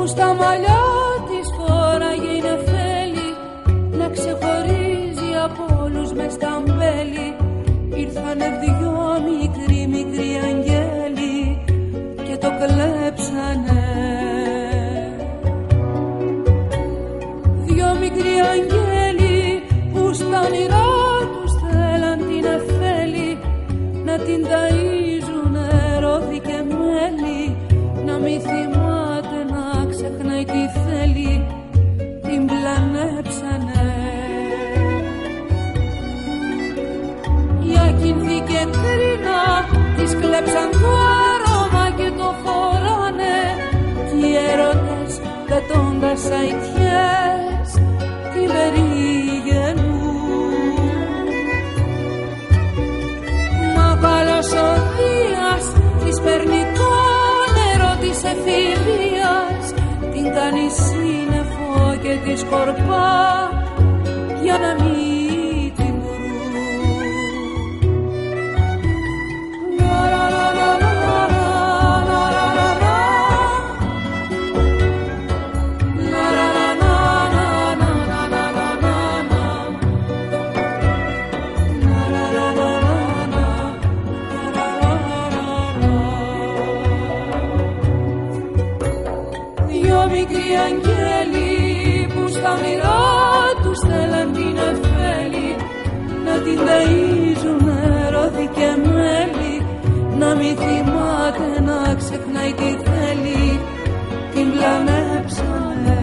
στα μαλλιά της φόραγε η νεφέλη να ξεχωρίζει από όλους μες στα μπέλη. Ήρθανε δυο μικροί αγγέλοι και το κλέψανε. Δυο μικροί αγγέλοι που στα όνειρά τους θέλαν την νεφέλη να την ταΐζουνε ρόδι και μέλι, να μη θυμάται να ξεχνάει τι θέλει, την πλανέψανε. Η Ακινθή και Τρίνα της κλέψαν το άρωμα και το φοράνε κι οι έρωτες πετώντας αητιές την περίγαινουν. Μα καλός ο Δίας της παίρνει το νερό της εφηβείας, την κάνει σύννεφο και τη σκορπά για να μην την βρουν. Μικροί αγγέλοι που στα όνειρά τους θέλαν την νεφέλη να την ταΐζουνε ρόδι και μέλι, να μη θυμάται να ξεχνάει τι θέλει, την πλανέψανε.